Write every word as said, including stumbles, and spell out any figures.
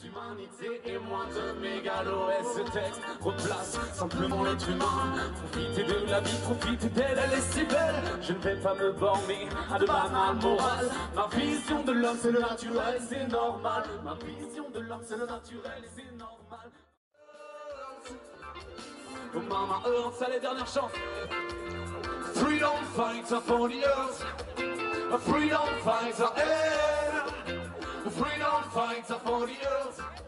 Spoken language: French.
d'humanité et moins de mégalo. Et ce texte replace simplement l'être humain. Profiter de la vie, profiter d'elle, elle est si belle. Je ne vais pas me borner à de banales morales. Ma vision de l'homme c'est le naturel, c'est normal. Ma vision de l'homme c'est le naturel et c'est normal. Oh mama earth, c'est les dernières chances. Freedom fighter for the earth. A freedom fighter, eh. A freedom fighter for the earth.